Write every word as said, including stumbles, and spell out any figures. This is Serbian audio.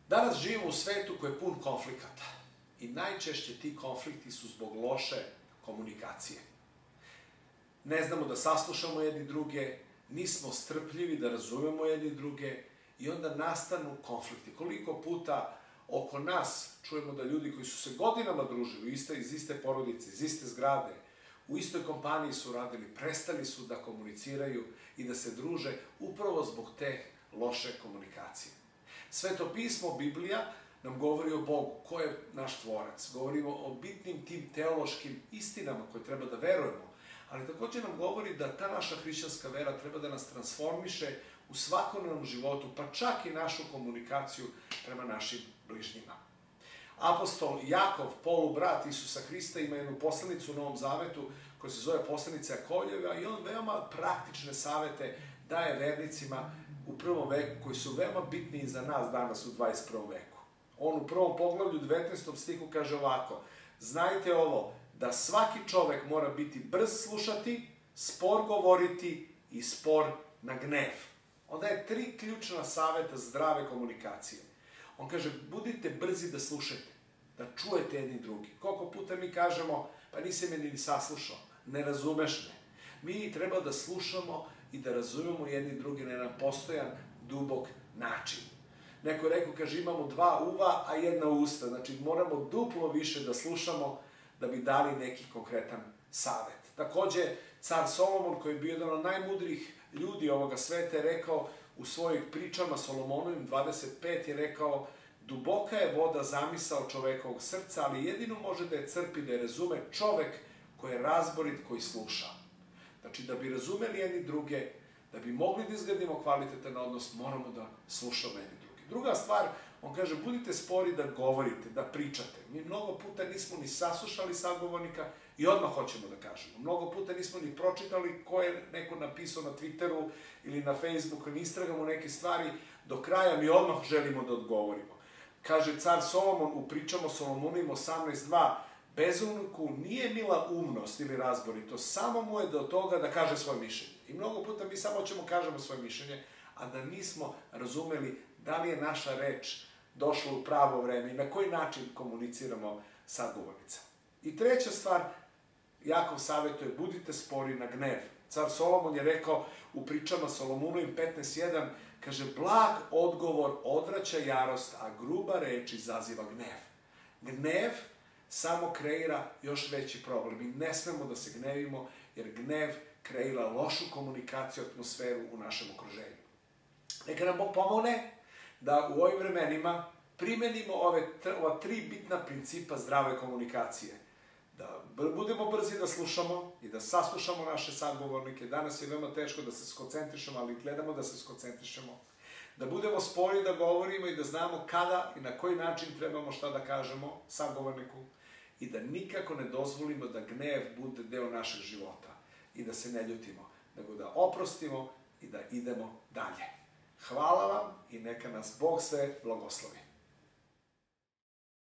Danas živimo u svetu koji je pun konflikata i najčešće ti konflikti su zbog loše komunikacije. Ne znamo da saslušamo jedni druge, nismo strpljivi da razumemo jedni druge i onda nastanu konflikti. Koliko puta oko nas čujemo da ljudi koji su se godinama družili iz iste porodice, iz iste zgrade, u istoj kompaniji su radili, prestali su da komuniciraju i da se druže upravo zbog te loše komunikacije. Sveto pismo, Biblija, nam govori o Bogu, ko je naš tvorac. Govorimo o bitnim tim teološkim istinama koje treba da verujemo, ali također nam govori da ta naša hrišćanska vera treba da nas transformiše u svakodnevnom životu, pa čak i našu komunikaciju prema našim bližnjima. Apostol Jakov, polubrat Isusa Hrista, ima jednu poslanicu u Novom Zavetu koja se zove poslanica Jakovljeva i on veoma praktične savete daje vernicima u prvom veku koji su veoma bitni i za nas danas u dvadeset prvom veku. On u prvom poglavlju devetnaestom stihu kaže ovako: znajte ovo, da svaki čovek mora biti brz slušati, spor govoriti i spor na gnev. Onda je tri ključna saveta zdrave komunikacije. On kaže, budite brzi da slušate, da čujete jedni drugi. Koliko puta mi kažemo, pa nisi me ni saslušao, ne razumeš me. Mi treba da slušamo i da razumemo jedni drugi na jedan postojan, dubok način. Neko je rekao, kaže, imamo dva uva, a jedna usta. Znači, moramo duplo više da slušamo da bi dali neki konkretan savet. Takođe, car Solomon, koji je bio jedan od najmudrijih ljudi ovoga sveta, je rekao u svojih pričama Solomonovim dvadeset pet je rekao: duboka je voda zamisao čovekovog srca, ali jedino može da je crpi, da je razume čovek koji je razborit, koji sluša. Znači, da bi razumeli jedni druge, da bi mogli da izgradimo kvalitetan odnos, moramo da slušamo jedni druge. Druga stvar, on kaže, budite spori da govorite, da pričate. Mi mnogo puta nismo ni saslušali sagovornika i odmah hoćemo da kažemo. Mnogo puta nismo ni pročitali ko je neko napisao na Twitteru ili na Facebooku, ni istragamo neke stvari do kraja, mi odmah želimo da odgovorimo. Kaže car Solomon u pričama Solomonovim osamnaest dva, bezumniku nije mila umnost ili razboritost, samo mu je do toga da kaže svoje mišljenje. I mnogo puta mi samo ćemo kažemo svoje mišljenje, a da nismo razumeli da li je naša reč došla u pravo vreme i na koji način komuniciramo sa govornicama. I treća stvar, Jakov savjetuje, budite spori na gnev. Car Solomon je rekao u pričama Solomonovim petnaest jedan, kaže, blag odgovor odvraća jarost, a gruba reč izaziva gnev. Gnev samo kreira još veći problem i ne smemo da se gnevimo, jer gnev kreira lošu komunikaciju, atmosferu u našem okruženju. Neka nam Bog pomogne da u ovim vremenima primenimo ove, ova tri bitna principa zdrave komunikacije. Da budemo brzi da slušamo i da saslušamo naše sagovornike. Danas je veoma teško da se skoncentrišemo, ali gledamo da se skoncentrišemo. Da budemo spori da govorimo i da znamo kada i na koji način trebamo šta da kažemo sagovorniku. I da nikako ne dozvolimo da gnev bude deo našeg života. I da se ne ljutimo, nego da oprostimo i da idemo dalje. Hvala vam i neka nas Bog sve blagoslovi.